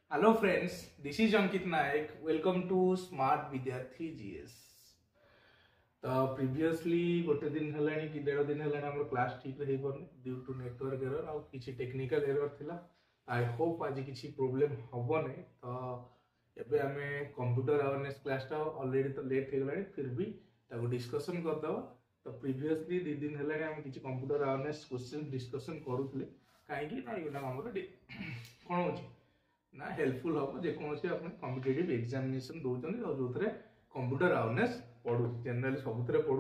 Hello friends, this is Ankit Naik. Welcome to Smart Vidyarthi GS. तो previously गोटे दिन हेलानी कि डेढ़ दिन हेलानी हमर क्लास ठीक रही परनी ड्यू टू नेटवर्क एरर आ किछि टेक्निकल एरर थिला। आई होप आज किछि प्रॉब्लम हबो नै। तो एबे हमें कंप्यूटर अवेयरनेस क्लास ता ऑलरेडी तो लेट हे गलानी फिर भी ताको डिस्कशन कर दवा। तो प्रीवियसली 2 दिन हेलानी हम किछि कंप्यूटर अवेयरनेस क्वेश्चन डिस्कशन करूथले काहे कि ना एटा हमर कोन होछि ना हेल्पफुल हम जेकोसी आप कॉम्पिटिटिव एग्जामिनेशन दौरान और जो कंप्यूटर अवेयरनेस पढ़ू जनरली सबुत पढ़ू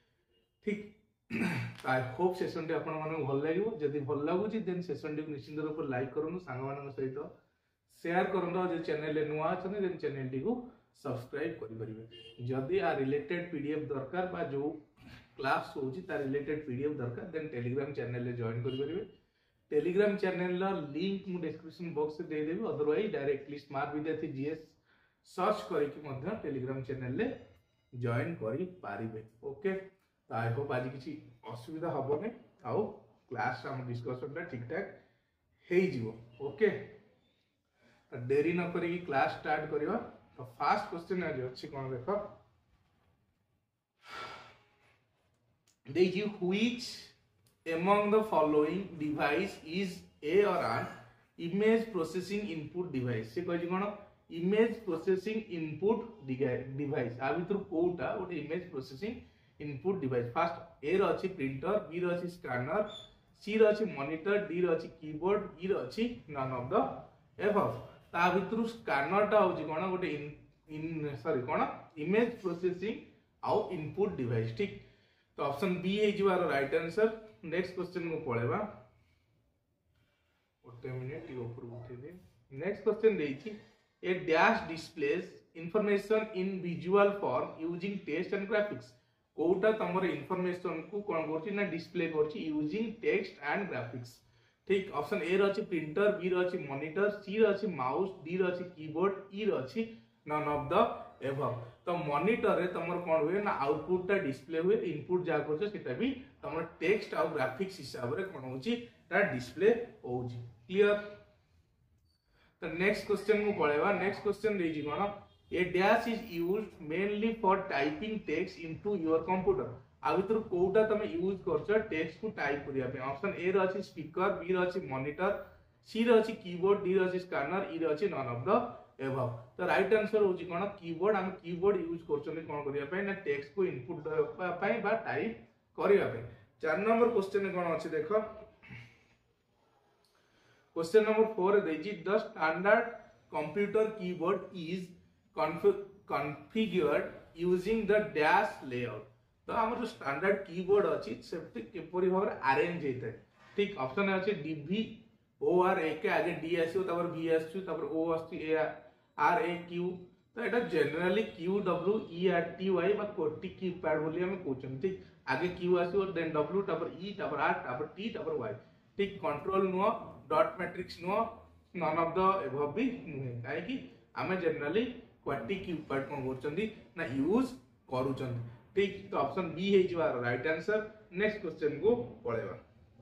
ठीक। आई होप सेशन टी आपण मानक भल लागिवो जदि भल लागुची देन सेशन टी निश्चित रूप से लाइक करनु सांग मानक सहित शेयर करनु जे चैनल नुआ अछन देन चैनल टी को सब्सक्राइब करि परिबे। जदि आ रिलेटेड पीडीएफ दरकार बा जो क्लास होची ता रिलेटेड पीडीएफ दरकार देन टेलीग्राम चैनल ले जॉइन करि परिबे। टेलीग्राम चैनल लिंक मु डिस्क्रिप्शन बॉक्स दे देबी अदरवाइज डायरेक्टली स्मार्ट विद्यार्थी जीएस सर्च करके टेलीग्राम चैनल ले जॉइन करि पारिबे। ओके तो आई होप आज किसी असुविधा हबो नै आउ क्लास हम डिस्कशन ता ठीक ठाक हे जिवो। ओके तो देरी न करी क्लास स्टार्ट करिवा। तो फर्स्ट क्वेश्चन आज अछि कोन देखो देखियो which among the following device is a or an image processing input device। से कहछि कोन image processing input device आ भीतर कोटा ओटे image processing input device। First a रो अछि प्रिंटर, b रो अछि स्कैनर, c रो अछि मॉनिटर, d रो अछि कीबोर्ड, e रो अछि none of the above. ता भीतर स्कैनर ता होछि कोन ओटे इन सॉरी कोन image processing आउ input device ठीक। तो ऑप्शन बी है जो राइट आंसर। नेक्स्ट क्वेश्चन को पळेबा ओटे मिनिट ऊपर उठे दे। नेक्स्ट क्वेश्चन देछि a dash displays information in visual form using text and graphics. कोटा तमर इंफॉर्मेशन को कोन करछि ना डिस्प्ले करछि यूजिंग टेक्स्ट एंड ग्राफिक्स ठीक। ऑप्शन ए रो अछि प्रिंटर, बी रो अछि मॉनिटर, सी रो अछि माउस, डी रो अछि कीबोर्ड, ई रो अछि नन ऑफ द एबव। तो मॉनिटर रे तमर कोन हुए ना आउटपुट ता डिस्प्ले हुए इनपुट जा करछ सेटा भी तमर टेक्स्ट और ग्राफिक्स हिसाब रे कोन होची ता डिस्प्ले होची क्लियर। तो नेक्स्ट क्वेश्चन को पळेबा। नेक्स्ट क्वेश्चन देजी कोन a dash is used mainly for typing text into your computer. आ भीतर कोटा तमे यूज करछ टेक्स्ट को टाइप करिया पे। ऑप्शन ए रो अछि स्पीकर, बी रो अछि मॉनिटर, सी रो अछि कीबोर्ड, डी रो अछि स्कैनर, ई रो अछि नन ऑफ द एबव। तो राइट आंसर होची कोन कीबोर्ड। हम कीबोर्ड यूज करछन कोन करिया पे ना टेक्स्ट को इनपुट देबा पे बा टाइप करिया पे। 4 नंबर क्वेश्चन कोन अछि देखो क्वेश्चन नंबर 4 देजी the standard computer keyboard is configured using the dash layout. तो हमर जो स्टैंडर्ड कीबोर्ड अछि सेफ्टी केपरि भाव अरेंज हेतै ठीक। ऑप्शन अछि डीवी ओ आर ए के आगे डी आसीओ तबर बी आसीओ तबर ओ आसी ए आर ए क्यू। तो एटा generally Q W E R T Y बा कोटी कीपैड बोली हम कहउछन ठीक। आगे क्यू आसीओ देन डब्ल्यू तबर ई तबर आर तबर टी तबर वाई ठीक। Control no dot matrix no none of the above भी नुहे काहे कि हमें जनरली क्वाटी कीपैड कोन करछंदी ना यूज करूछन ठीक। तो ऑप्शन बी है जो राइट आंसर। नेक्स्ट क्वेश्चन को पळेबा।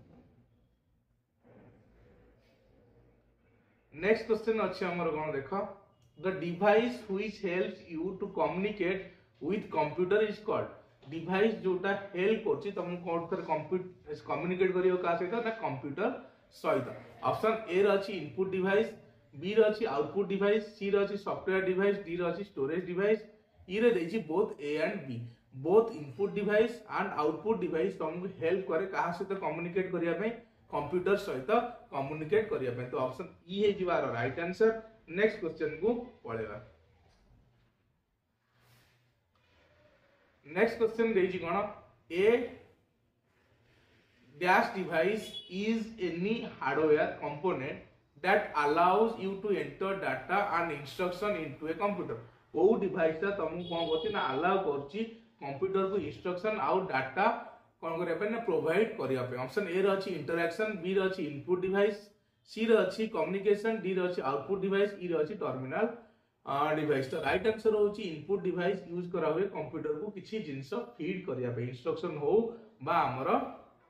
नेक्स्ट क्वेश्चन अछि हमर कोन देखो the device which helps you to communicate with computer is called. Device जोटा हेल्प करछि तुम कोन तर कम्युनिकेट करियो का सहित ना कंप्यूटर सहित। ऑप्शन ए रो अछि इनपुट डिवाइस, बी रो अछि आउटपुट डिवाइस, सी रो अछि सॉफ्टवेयर डिवाइस, डी रो अछि स्टोरेज डिवाइस, ई रे देछि both A and B. Both input device and output device तुमको हेल्प करे कहा सहित कम्युनिकेट करिया पे कंप्यूटर सहित कम्युनिकेट करिया पे। तो ऑप्शन ई है जो राइट आंसर। नेक्स्ट क्वेश्चन को पळेबा। नेक्स्ट क्वेश्चन देजी कोन a dash device is any hardware component that allows you to enter data and instruction into a computer. ओ डिवाइस ता तुमको कोन करछि ना अलाउ करछि कंप्यूटर को इंस्ट्रक्शन आउ डाटा कोन करिया पे ना प्रोवाइड करिया पे। ऑप्शन ए रो अछि इंटरैक्शन, बी रो अछि इनपुट डिवाइस, सी रो अछि कम्युनिकेशन, डी रो अछि आउटपुट डिवाइस, ई रो अछि टर्मिनल डिवाइस। तो राइट आंसर होछि इनपुट डिवाइस यूज करा हुए कंप्यूटर को किछि जिंस फीड करिया पे इंस्ट्रक्शन हो बा हमरो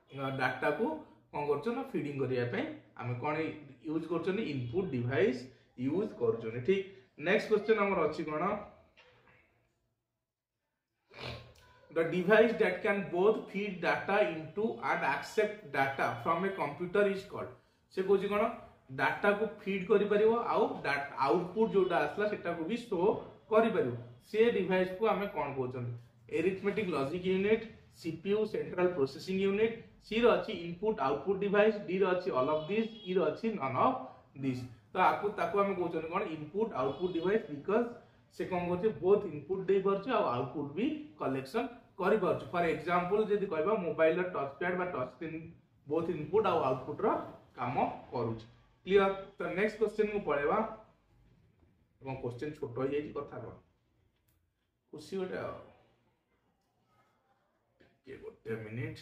डाटा को कोन करछ ना फीडिंग करिया पे हम कोन यूज करछन इनपुट डिवाइस यूज करूछन ठीक। नेक्स्ट क्वेश्चन हमर अछि कोन the device that can both feed data into and accept data from a computer is called से कोची कोन डाटा को फीड करि परिबो आउ आउटपुट जोटा आसला सेटा को भी शो करि परिबो से डिवाइस को हमें कोन कहउछन arithmetic logic unit CPU central processing unit C रो अछि इनपुट आउटपुट डिवाइस डी रो अछि ऑल ऑफ दिस ई रो अछि नन ऑफ दिस तो आकु ताकु हमें कहउछन कोन इनपुट आउटपुट डिवाइस बिकॉज़ से कोन करछि बोथ इनपुट दे परछि आ आउटपुट भी कलेक्शन करि परछि। फॉर एग्जांपल जदि कहबा मोबाइल टच पैड बा टच स्क्रीन बोथ इनपुट आ आउटपुट रो काम करूछि क्लियर। तो नेक्स्ट क्वेश्चन को पळेबा एवं क्वेश्चन छोटो हो जाई कथा को खुशी गोटे ये गोटे मिनिट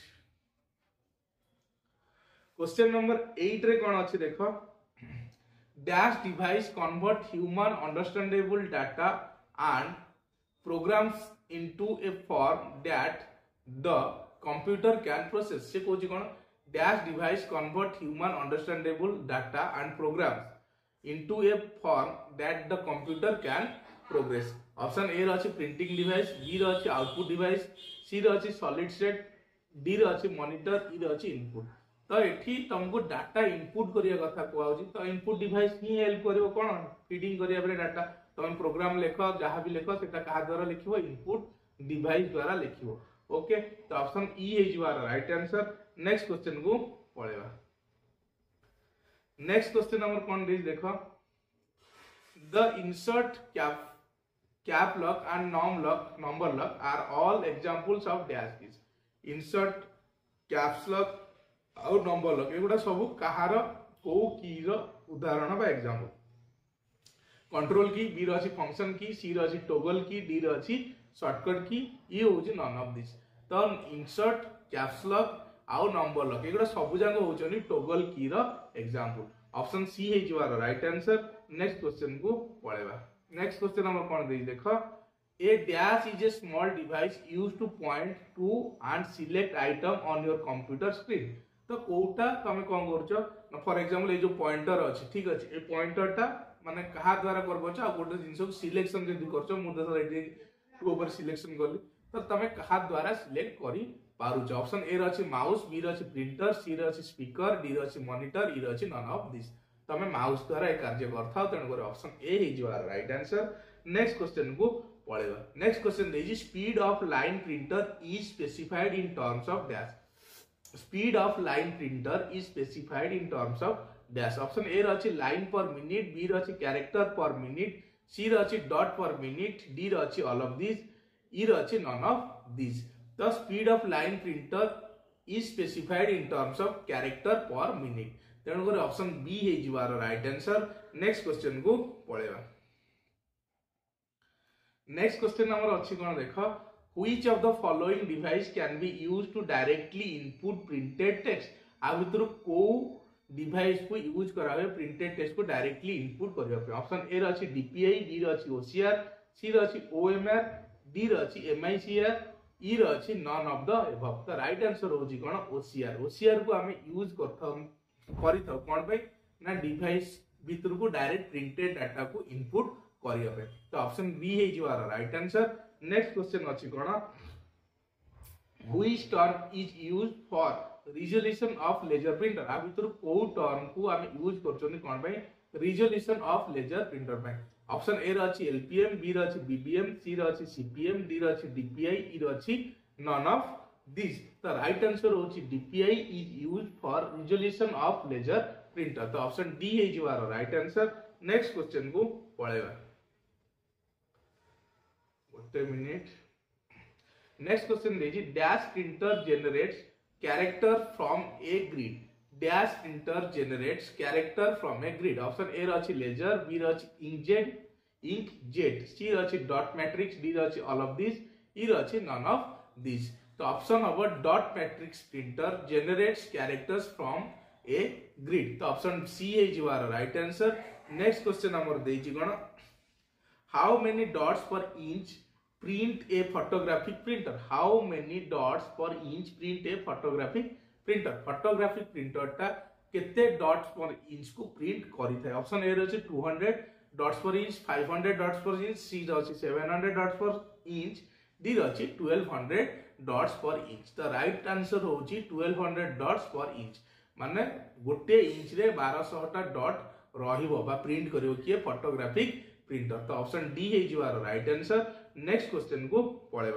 क्वेश्चन नंबर 8 रे कोन अछि देखो dash device convert human understandable data and programs into a form that the computer can process से कोची कोन dash device convert human understandable data and programs into a form that the computer can progress। Option A रछि printing device B रछि output device C रछि solid state D रछि monitor E रछि input. तो एठी तुमको डाटा इनपुट करिया कथा कहउछि तो इनपुट डिवाइस ही हेल्प करिवो कोन फीडिंग करिया बरे डाटा तुम प्रोग्राम लेख जहाँ भी लेख से द्वारा लिख इनपुट डिवाइस द्वारा लिख ओके। तो ऑप्शन ई है राइट आंसर। नेक्स्ट क्वेश्चन को पळेबा नेक्स्ट क्वेश्चन नंबर कोन देख देखो the insert cap lock and number lock are all examples of dash keys. Insert caps lock और नंबर लॉक एगुडा सब कहार को की रो उदाहरण बा एग्जांपल। कंट्रोल की बी रछि फंक्शन की सी रछि टॉगल की डी रछि शॉर्टकट की ई होछि नन ऑफ दिस। तो इंसर्ट कैप्स लॉक आउ नंबर लॉक एगुडा सब जांग होछनी टॉगल की रो एग्जांपल। ऑप्शन सी हे जिवार राइट आंसर। नेक्स्ट क्वेश्चन को पळेबा नेक्स्ट क्वेश्चन हमर कोन देई देखो a dash is a small device used to point to and select item on your computer screen. तो कोटा तमे कोन करछो फॉर एग्जांपल ए जो पॉइंटर अछि ठीक अछि ए पॉइंटरटा माने कहा द्वारा करबो छ आ गोटे जिंस को सिलेक्शन जदी करछो मु दस एटी ऊपर सिलेक्शन करली तो तमे कहा द्वारा सिलेक्ट करी पारुछ। ऑप्शन ए रछि माउस बी रछि प्रिंटर सी रछि स्पीकर डी रछि मॉनिटर ई रछि नन ऑफ दिस। तमे माउस द्वारा ए कार्य करथाउ तेन करे ऑप्शन ए हे जिवा राइट आंसर। नेक्स्ट क्वेश्चन को पळेबा नेक्स्ट क्वेश्चन देजी speed of line printer is specified in terms of dash. Speed of line printer is specified in terms of dash. Option A रछि लाइन पर मिनिट बी रछि character per minute C रछि dot per minute D रछि all of this E रछि none of this. The speed of line printer is specified in terms of character per minute तेणु कर option B हे जिवार right answer. Next question को पळेबा next question हमर अछि कोन देखो which of the following device can be used to directly input printed text. आ भितर को डिवाइस को यूज करावे प्रिंटेड टेक्स्ट को डायरेक्टली इनपुट करबा पे। ऑप्शन ए रछि डीपीआई बी रछि ओसीआर सी रछि ओएमआर डी रछि एमआईसीआर ई रछि none of the above. The right answer होजी कोन ओसीआर। ओसीआर को हमें यूज करथाउ कोन पे ना डिवाइस भितर को डायरेक्ट प्रिंटेड डाटा को इनपुट करिया पे। तो ऑप्शन बी हे जिवार राइट आंसर। नेक्स्ट क्वेश्चन अछि कोन which term is used for resolution of laser printer. आ भितर को टर्म को हम यूज करछनी कोन भाई रिजोल्यूशन ऑफ लेजर प्रिंटर भाई। ऑप्शन ए रछि एलपीएम बी रछि बीबीएम सी रछि सीपीएम डी रछि डीपीआई ई रछि none of this. The right answer होछि DPI is used for resolution of laser printer. तो ऑप्शन डी हे जिवार राइट आंसर। नेक्स्ट क्वेश्चन को पळेबा गोटे मिनिट। नेक्स्ट क्वेश्चन देजी dash printer generates character from a grid। dash printer generates character from a grid। Option A रछि laser B रछि inkjet C रछि डॉट मैट्रिक्स डी रछि ऑल ऑफ दिस ई रछि none of this. तो option हबो dot matrix printer generates characters from a grid. तो option C हे जिवार राइट आंसर। नेक्स्ट क्वेश्चन हमर देछि कोन how many dots per inch print a photographic printer। how many dots per inch print a photographic printer। photographic printer टा केते dots per inch को print करि थाए ऑप्शन ए रे 200 dots per inch 500 dots per inch C रे 700 dots per inch D रे 1200 dots per inch the right answer होची 1200 dots per inch माने गोटे इंच रे 1200 टा डॉट रहिबो बा प्रिंट करियो किए फोटोग्राफिक प्रिंटर तो ऑप्शन डी हे जिवार राइट आंसर नेक्स्ट क्वेश्चन को पळेबा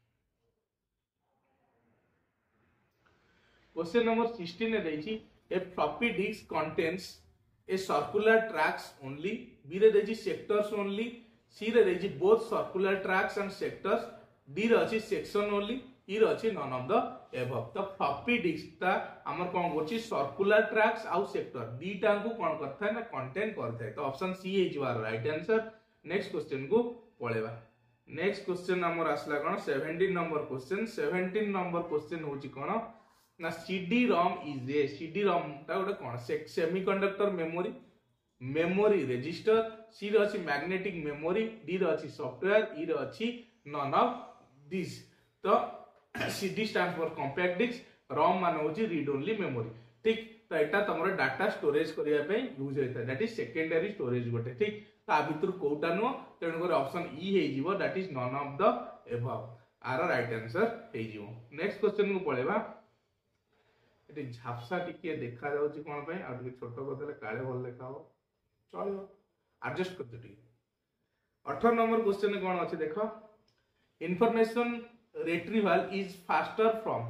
क्वेश्चन नंबर 16 ने देछि a floppy disk contains A circular tracks only B रे देछि सेक्टर्स ओनली सी रे देछि both circular tracks and sectors D रे अछि सेक्शन ओनली ई रे अछि नन ऑफ द एबव तो फ्लॉपी डिस्क ता हमर कोन गोछि सर्कुलर ट्रैक्स आउ सेक्टर दीटा को कोन करथा है ना कंटेन करथा है तो ऑप्शन सी हे जिवार राइट आंसर नेक्स्ट क्वेश्चन को पळेबा नेक्स्ट क्वेश्चन हमर आसला कोन 17 नंबर क्वेश्चन 17 नंबर क्वेश्चन होछि कोन ना CD-ROM इज ए CD-ROM ता गोटे कोन semiconductor memory memory register C रे अछि मैग्नेटिक मेमोरी डी रे अछि सॉफ्टवेयर ई रे अछि नन ऑफ दिस तो CD stand for compact disk ROM मान होछि रीड ओनली मेमोरी ठीक तो एटा तमरो डाटा स्टोरेज करिया पे यूज होता है दैट इज सेकेंडरी स्टोरेज गोटे ठीक ता भितर कोटा नो तेन कर ऑप्शन ई हे जिवो that is none of the above are right answer हे जिवो नेक्स्ट क्वेश्चन को पळेबा एटी झापसा टिके देखा जाउची कोन पे आ टिके छोटो करदेले काळे भल देखा हो चलियो एडजस्ट कर देटी 18 नंबर क्वेश्चन कोन अछि देखो information retrieval is faster from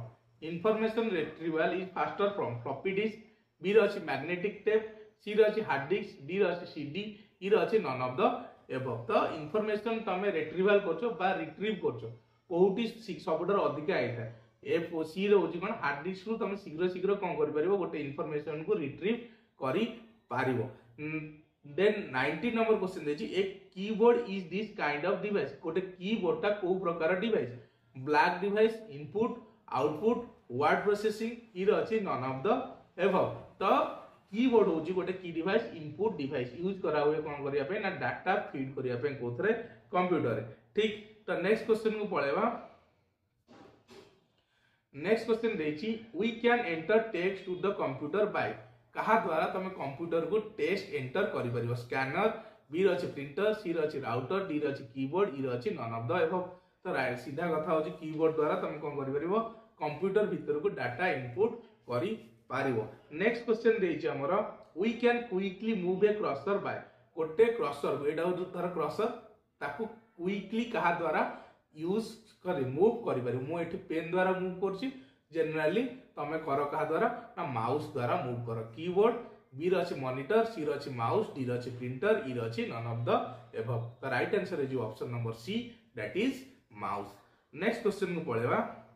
floppy disk b रे अछि मैग्नेटिक टेप सी रे अछि हार्ड डिस्क डी रे अछि CD ई रे अछि नन ऑफ द एबव तो इंफॉर्मेशन तमे रिट्रीवल करछो बा रिट्रीव करछो कोउटी सबडर अधिक आइथा ए सी रे होछि कोन हार्ड डिस्क रु तमे शीघ्र शीघ्र कोन करि परिबो गोटे इंफॉर्मेशन को रिट्रीव करि पारिबो देन 19 नंबर क्वेश्चन देछि एक keyboard is this kind of device गोटे कीबोर्ड ता को प्रकार device black device input output word processing E रे अछि नन ऑफ द एबव तो कीबोर्ड होछि गोटे की डिवाइस इनपुट डिवाइस यूज करा हुए कोन करिया पे ना डाटा फीड करिया पे कोथरे कंप्यूटर रे ठीक तो नेक्स्ट क्वेश्चन को पळेबा नेक्स्ट क्वेश्चन देछि we can enter text to the computer by कहा द्वारा तमे कंप्यूटर को टेक्स्ट एंटर करि परिबो स्कैनर बी रे अछि प्रिंटर सी रे अछि राउटर डी रे अछि कीबोर्ड ई रे अछि नन ऑफ द एबव तो राइट सीधा कथा होची कीबोर्ड द्वारा तुम कोन करि परिबो कंप्यूटर भीतर को डाटा इनपुट करि पारिबो नेक्स्ट क्वेश्चन देछि हमरो we can quickly move a cursor by गोटे क्रसर एडा धर क्रसर ताकू क्विकली कहा द्वारा यूज करि मूव करि पारि मु एठी पेन द्वारा मूव करछि जनरली तमे कर कहा द्वारा ना माउस द्वारा मूव कर कीबोर्ड बी रे अछि मॉनिटर सी रे अछि माउस डी रे अछि प्रिंटर ई रे अछि none of the above the right answer is option number C that is mouse next question को पळेबा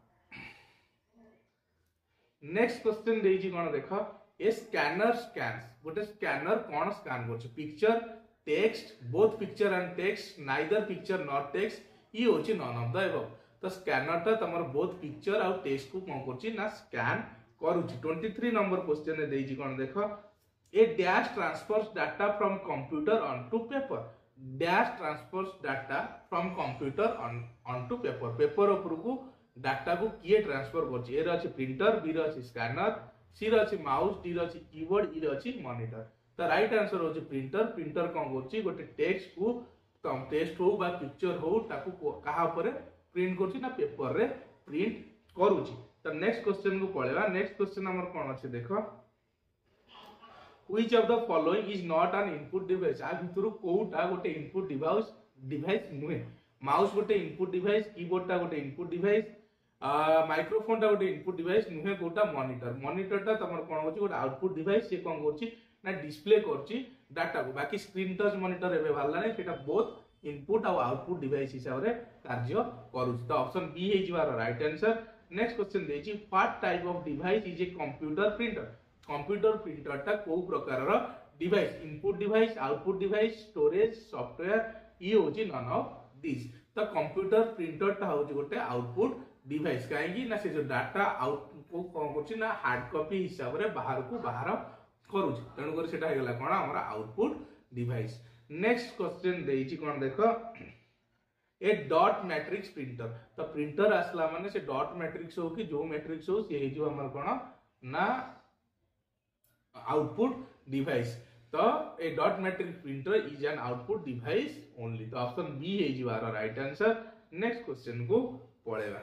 नेक्स्ट क्वेश्चन देछि कोन देखा ए स्कैनर स्कैन्स गोटे स्कैनर कोन स्कैन करछ picture text both picture and text neither picture not text E होछि none of the above तो स्कैनर ता तमर बोथ पिक्चर आउ टेक्स्ट को कोन करछि ना स्कैन करूछि 23 नंबर क्वेश्चन ने देछि कोन देखा a dash transfers data from computer onto paper dash transfers data from computer onto paper paper ऊपर को डाटा को किए ट्रांसफर करछि ए रे अछि प्रिंटर बी रे अछि स्कैनर सी रे अछि माउस डी रे अछि कीबोर्ड ई रे अछि मॉनिटर तो राइट आंसर होछि प्रिंटर प्रिंटर कोन करछि गोटे टेक्स्ट को तम टेक्स्ट हो बा पिक्चर हो ताकू कहा ऊपर प्रिंट करछि ना पेपर रे प्रिंट करूछि तो नेक्स्ट क्वेश्चन को पळेबा नेक्स्ट क्वेश्चन हमर कोन अछि देखो which of the following is not an input device आ भितरु कोउटा गोटे इनपुट डिवाइस नुहे माउस गोटे इनपुट डिवाइस कीबोर्ड ता गोटे इनपुट डिवाइस माइक्रोफोन ता गोटे इनपुट डिवाइस नुहे कोउटा मॉनिटर ता तमर कोन होची गोटे आउटपुट डिवाइस से कोन करची ना डिस्प्ले करची डाटा को बाकी स्क्रीन टच मॉनिटर एबे भाला नै सेटा बोथ इनपुट और आउटपुट डिवाइस हिसाब रे कार्य करूची तो ऑप्शन बी हे जिवार राइट आंसर नेक्स्ट क्वेश्चन देची what type of device is a computer printer computer printer टा को प्रकार रो device input device output device storage software ये होची नन ऑफ दिस तो कंप्यूटर प्रिंटर टा होची गोटे आउटपुट डिवाइस काहेकि ना से जो डाटा आउट को कोन करची ना हार्ड कॉपी हिसाब रे बाहर को बाहर करूची तेनु कर सेटा हे गेला कोन हमरा आउटपुट डिवाइस नेक्स्ट क्वेश्चन देची कोन देखो ए डॉट मैट्रिक्स प्रिंटर तो प्रिंटर आसला माने से डॉट मैट्रिक्स हो कि जो मैट्रिक्स हो से हे जो हमर कोन ना आउटपुट डिवाइस तो a dot matrix printer is an output device only तो ऑप्शन बी है जिवार राइट आंसर नेक्स्ट क्वेश्चन को पळेबा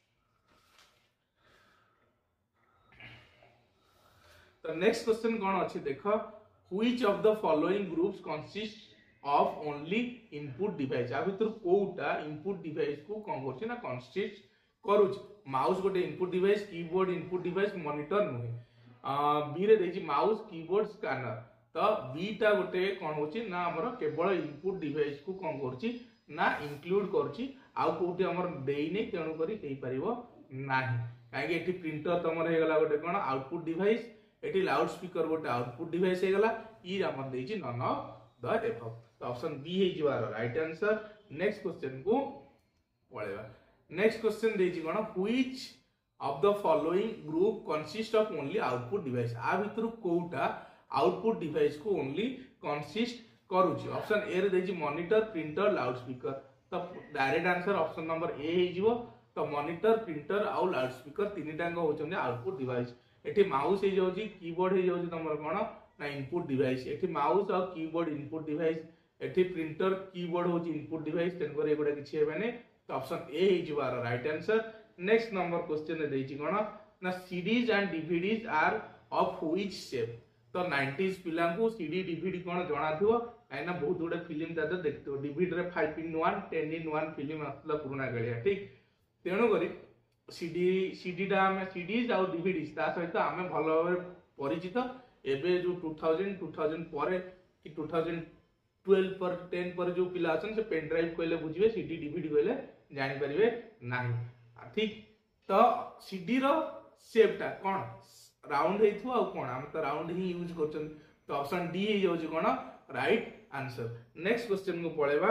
तो नेक्स्ट क्वेश्चन कौन अच्छी देख which of the following groups consist of only input device आ भीतर कोउटा इनपुट डिवाइस को कौन करछि ना कंसिस्ट करूछ माउस गोटे input device keyboard input device monitor नुहे बी रे देछि माउस कीबोर्ड स्कैनर तो बी टा गोटे कौन होछि ना हमर केवल इनपुट डिवाइस को कौन करछि ना इंक्लूड करछि आ कोउटी हमर देई नै तेनु करी हेई परिबो नाही काहे कि एठी प्रिंटर तमर हे गला गोटे कोन आउटपुट डिवाइस एटी लाउड स्पीकर गोटे आउटपुट डिवाइस हे गला ई हमर देछि नन ऑफ द एबव तो ऑप्शन बी हे जिवार राइट आंसर नेक्स्ट क्वेश्चन को पळेबा नेक्स्ट क्वेश्चन देछि कोन which of the following group consist of only output device आ भीतर कोउटा आउटपुट डिवाइस को ओनली कंसिस्ट करूछि ऑप्शन ए रे देछि मॉनिटर प्रिंटर लाउड स्पीकर तो डायरेक्ट आंसर ऑप्शन नंबर ए हे जिवो तो मॉनिटर प्रिंटर आ लाउड स्पीकर तीन टांग होचंदी आउटपुट डिवाइस एठी माउस हे जाउची कीबोर्ड हे जाउची तमर कोन ना इनपुट डिवाइस एठी माउस और कीबोर्ड इनपुट डिवाइस एठी प्रिंटर कीबोर्ड होची इनपुट डिवाइस तेन पर एगुडा किछि हेबेने तो ऑप्शन ए हे जिवार right answer next number question रे देछि कोन ना CDs and DVDs are of which shape तो 90s पिला को सीडी डीवीडी कोन जणा थिवो काइना बहुत गुडे फिल्म दादा देखतो डीवीडी रे 5 in 1 10 in 1 फिल्म आसला पुराना गलिया ठीक तेणु करी सीडी टा हम सीडीज आ डीवीडीज ता सहित हमें भलो भाबे परिचित एबे जो 2000 परे कि 2012 पर 10 पर जो पिला अछन से पेन ड्राइव कहले बुझिबे सीडी डीवीडी कहले जानि परिबे नाही ठीक तो सीडी रो शेप टा कोन राउंड हेथु आ कोन हम तो राउंड ही यूज करछन तो ऑप्शन डी हे जाउची कोन राइट आंसर नेक्स्ट क्वेश्चन को पळेबा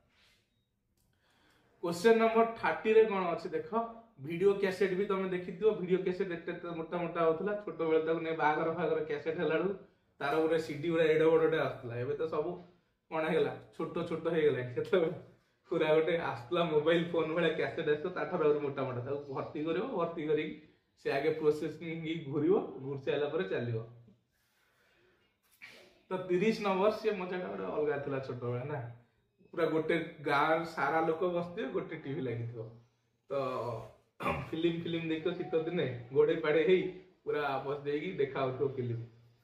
क्वेश्चन नंबर 30 रे कोन अछि देखो वीडियो कैसेट भी तुम देखिथियो वीडियो कैसेट एते मोटा मोटा होतला छोटो बेल तक ने बागर फागर कैसेट हेलाडू तार ऊपर सीडी उरा एडो बडोटे आस्तला एबे तो सब कोन हेला छोटो छोटो हे गेला केते पूरा गोटे आस्तला मोबाइल फोन वाला कैसेट आस्तो ताठर और मोटा मोटा ताको भर्ती करियो भर्ती करी से आगे प्रोसेसिंग ही घुरियो घुर साइला पर चलियो तो 30 नंबर से मजा गोटे अलगा थिला छोटो बेला ना पूरा गोटे गार सारा लोक बसते गोटे टीवी लागिथियो तो फिल्म देखो शीत दिने गोड़े पाड़े हे पूरा बस देगी देखा उठो फिल्म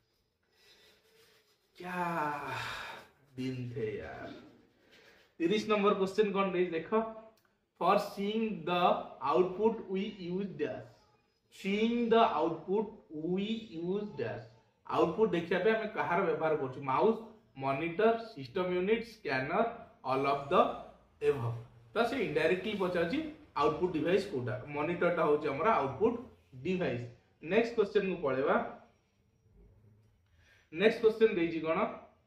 क्या दिन थे यार 30 नंबर क्वेश्चन कौन दे देखो for seeing the output we use dash seeing the output we use dash output देखिया पे हमें कहार व्यवहार करछु mouse monitor system unit scanner all of the above तो से इनडायरेक्टली पचाची आउटपुट डिवाइस कोटा मॉनिटर टा होचे हमरा आउटपुट डिवाइस नेक्स्ट क्वेश्चन को पळेबा नेक्स्ट क्वेश्चन देजी कोन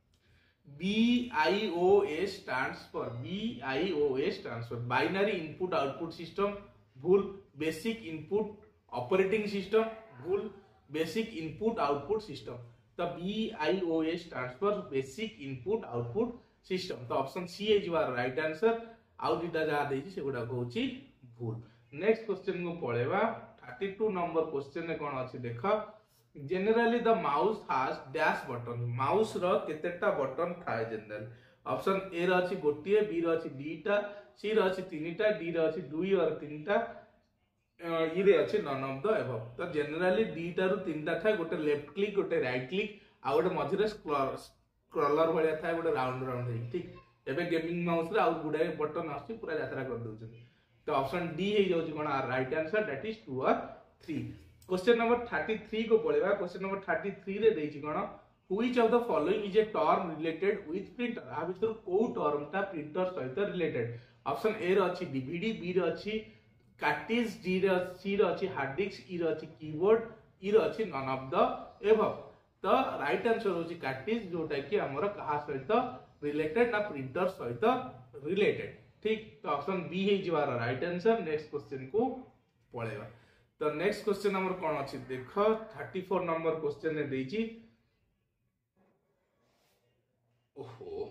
BIOS stands for BIOS stands for binary input output system भूल बेसिक इनपुट ऑपरेटिंग सिस्टम भूल बेसिक इनपुट आउटपुट सिस्टम तो BIOS stands for basic input output system तो option C is your right answer आउ दिटा जा देछि सेगुडा कहूची भूल next question को पळेबा 32 नंबर क्वेश्चन ने कोन अछि देखा generally the mouse has dash button mouse रो केतेटा बटन थाए जनरल ऑप्शन ए रो अछि गोटिए बी रो अछि दुईटा सी रो अछि तीनटा डी रो अछि दुई और तीनटा ई रे अछि नन ऑफ द एबव तो जनरली दुईटा रु तीनटा थाए गोटे लेफ्ट क्लिक गोटे राइट क्लिक आ गोटे मझिरे स्क्रॉलर भलिया थाए गोटे राउंड राउंड हे ठीक एबे गेमिंग माउस रे आउ गुडे बटन आछि पूरा यात्रा कर दउछन तो ऑप्शन डी हे जाउछि कोन राइट आंसर दैट इज 2 और 3 क्वेश्चन नंबर 33 को पळेबा क्वेश्चन नंबर 33 रे देछि कोन which of the following is a term related with printer आ भीतर को टर्म ता प्रिंटर सहित रिलेटेड ऑप्शन ए रो अछि डीवीडी बी रो अछि कार्ट्रिज डी रो सी रो अछि हार्ड डिस्क ई रो अछि कीबोर्ड ई रो अछि नन ऑफ द एबव तो राइट आंसर होछि कार्ट्रिज जोटा कि हमर कहा सहित रिलेटेड ना प्रिंटर सहित रिलेटेड ठीक तो ऑप्शन बी है जिवार राइट आंसर नेक्स्ट क्वेश्चन को पळेबा तो नेक्स्ट क्वेश्चन हमर कोन अछि देखो 34 नंबर क्वेश्चन ने देछि ओहो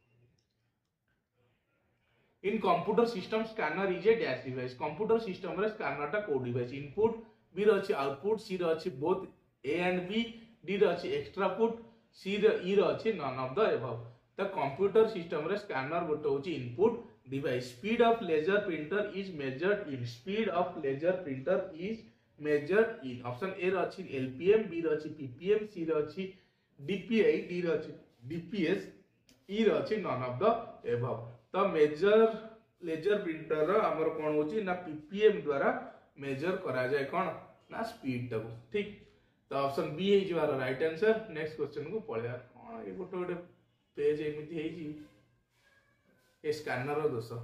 in computer system scanner is a dash device computer system रे स्कैनर टा को डिवाइस इनपुट बी रो अछि आउटपुट सी रो अछि both A and B D रे अछि एक्स्ट्रा पुट, सी रे ई रे अछि none of the above. The computer system रे स्कैनर गोटे होची input device. Speed of laser printer is measured in, speed of laser printer is measured in. Option A रे अछि एलपीएम, बी रे अछि पीपीएम, सी रे अछि डीपीआई, डी रे अछि डीपीएस, ई रे अछि नन ऑफ द एबव। तो मेजर लेजर प्रिंटर रो हमर कोन होची ना पीपीएम द्वारा मेजर करा जाय कोन ना स्पीड टाको। ठीक, तो ऑप्शन बी हे जवार राइट आंसर। नेक्स्ट क्वेश्चन को पळया कोन ए गोटे गोटे पेज एमिति हे जी ए स्कैनर रो दोष।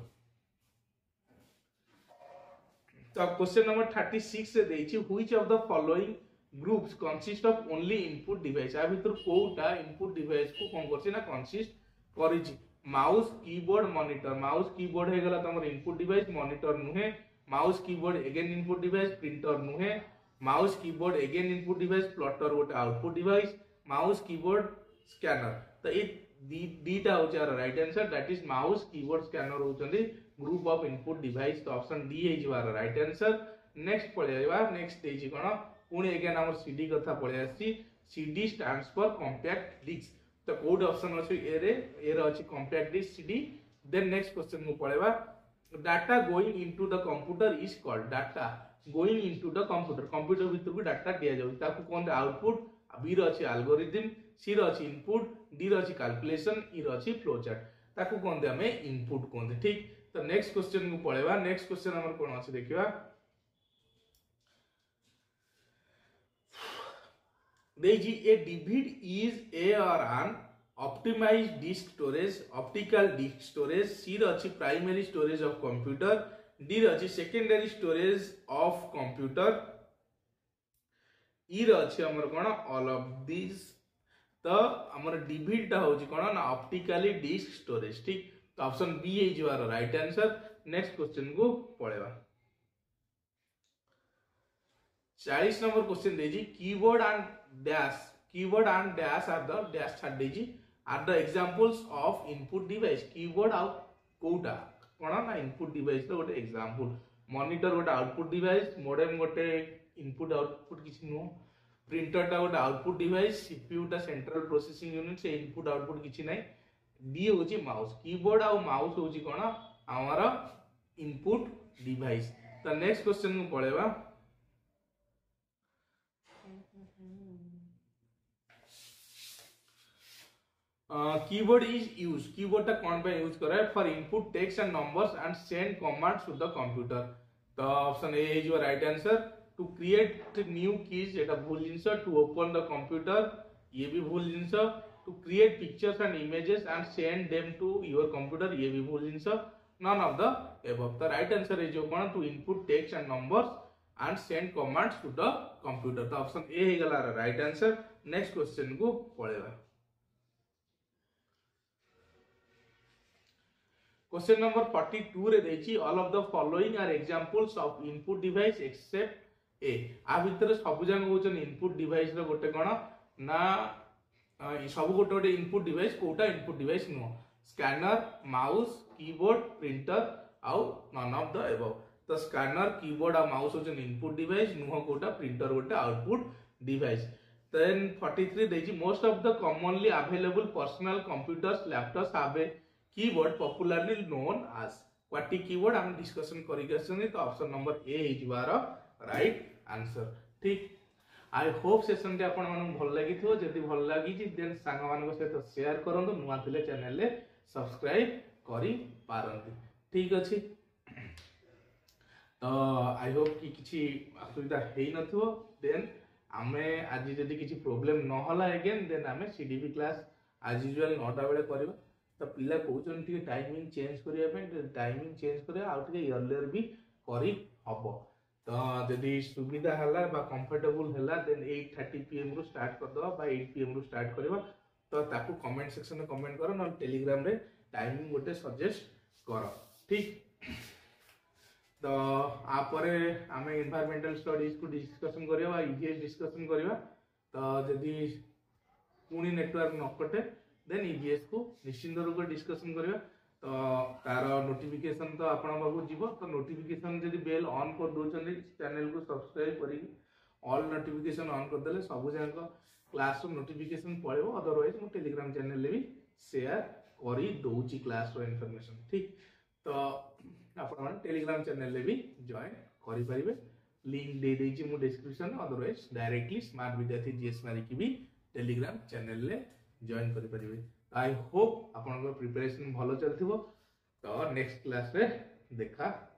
तो क्वेश्चन नंबर 36 से देछि which of the following groups consist of only input device. आ भीतर कोउटा इनपुट डिवाइस को कोन करछि ना कंसिस्ट करिछि। Mouse keyboard monitor, mouse keyboard हे गला तमर इनपुट डिवाइस, मॉनिटर नुहे। Mouse keyboard again input device, printer नुहे। Mouse keyboard again input device, plotter गोटे output device. Mouse keyboard scanner, तो ये दीटा हो right answer, that is mouse keyboard scanner होचंदी ग्रुप ऑफ इनपुट डिवाइस। तो option D हे जवार राइट आंसर। नेक्स्ट पळेवा, नेक्स्ट देछि कोन पुणी अगेन हमर सीडी कथा पळे आसी। CD stands for compact disc. तो कोड ऑप्शन अछि ए रे अछि compact disc CD. Then next question को पळेवा, data going into the computer is called. Data going into the computer, computer भीतर को डाटा दिया जाउ ताकू कोन आउटपुट। बी रे अछि एल्गोरिथम, सी रे अछि इनपुट, डी रे अछि कैलकुलेशन, ई रे अछि फ्लो चार्ट, ताकू कोन दे हमें इनपुट कोन दे। ठीक, तो नेक्स्ट क्वेश्चन को पळेवा। नेक्स्ट क्वेश्चन हमर कोन अछि देखिबा। देजी ए डीवीड is a or an optimized disc storage, optical disc storage, C रे अछि primary storage of computer, D रे अछि secondary storage of computer, E रे अछि हमर कोन ऑल ऑफ दिस। तो हमर डीवीड टा होची कोन ना ऑप्टिकली डिस्क स्टोरेज। ठीक, तो ऑप्शन बी हे जवार राइट आंसर। नेक्स्ट क्वेश्चन को पळेवा। 40 नंबर क्वेश्चन देजी keyboard and dash, keyboard and dash are the dash छाड़ देजी are the examples of input device. Keyboard आउट कोटा कोन ना इनपुट डिवाइस रो गोटे एग्जांपल। मॉनिटर गोटे आउटपुट डिवाइस, मोडेम गोटे इनपुट आउटपुट किछि नो, प्रिंटर टा गोटे आउटपुट डिवाइस, सीपीयू टा सेंट्रल प्रोसेसिंग यूनिट से इनपुट आउटपुट किछि नै। डी होची माउस, कीबोर्ड आ माउस होची कोन हमारा इनपुट डिवाइस। तो नेक्स्ट क्वेश्चन को पळेवा। कीबोर्ड इज यूज, कीबोर्ड टा कोन पे यूज करे for input text and numbers and send commands to the computer. तो option A is your right answer. To create new keys एटा भूल जिंस, टू ओपन द कंप्यूटर ये भी भूल जिंस, to create pictures and images and send them to your computer ये भी भूल जिंस, none of the above. The right answer is कोन to input text and numbers and send commands to the computer. तो ऑप्शन ए हे गला right answer. Next question को पळेवा। Question number 42 रे देछि all of the following are examples of input device except A. आ भीतर सब जंग होचन इनपुट डिवाइस रो गोटे कोन ना सब गोटे गोटे इनपुट डिवाइस, कोटा इनपुट डिवाइस नो। स्कैनर, माउस, कीबोर्ड, प्रिंटर आउ नन ऑफ द एबव। तो स्कैनर, कीबोर्ड आ माउस होचन इनपुट डिवाइस, नुह कोटा प्रिंटर गोटे आउटपुट डिवाइस। देन 43 देछि most of the commonly available personal computers laptops have a keyboard popularly known as. What keyboard हम discussion करिके। तो ऑप्शन नंबर ए इज बार राइट आंसर। ठीक, आई होप सेशन टे आपण मानन भल लागि थो। जदि भल लागि जी देन सांग मान सहित शेयर करंतु, नुआ थिले चैनल ले सब्सक्राइब करि पारंतु। ठीक अछि, तो आई होप कि किछि असुविधा हेई नथो। देन आमे आज जदि किछि प्रॉब्लम न होला अगेन देन आमे सीडीपी क्लास एज यूजुअल 9टा बेले करबा। तो पिला कहउछन टिके टाइमिंग चेंज करिया पे, टाइमिंग चेंज करिया आउ टिके इयरलियर भी करि हबो। तो जदि सुविधा हला बा कंफर्टेबल हला देन 8:30 PM रो स्टार्ट कर दवा बा 8 PM रो स्टार्ट करबा। तो ताकू कमेंट सेक्शन में कमेंट करो, न टेलीग्राम रे टाइमिंग गोटे सजेस्ट करो। ठीक, तो आपरे आमे एनवायरमेंटल स्टडीज को डिस्कशन करिया बा ईवीएस डिस्कशन करिया। तो जदि पुनी नेटवर्क न कटे देन ईवीएस को निश्चिंत रूप से डिस्कशन करिया। तो तार नोटिफिकेशन तो आपण बाबू जीवो। तो नोटिफिकेशन जदि बेल ऑन कर दोचंदी चैनल को सब्सक्राइब करी ऑल नोटिफिकेशन ऑन कर देले सब जाक क्लास नोटिफिकेशन पड़ेबो अदरवाइज मो टेलीग्राम चैनल रे भी शेयर करी दउची क्लास रो इन्फॉर्मेशन ठीक तो आपण माने टेलीग्राम चैनल रे भी जॉइन करि परिबे लिंक दे देछि मो डिस्क्रिप्शन अदरवाइज डायरेक्टली स्मार्ट विद्यार्थी जीएस मारी की भी टेलीग्राम चैनल रे जॉइन करि परिबे आई होप आपण प्रिपरेशन भलो चलथिबो तो नेक्स्ट क्लास रे देखा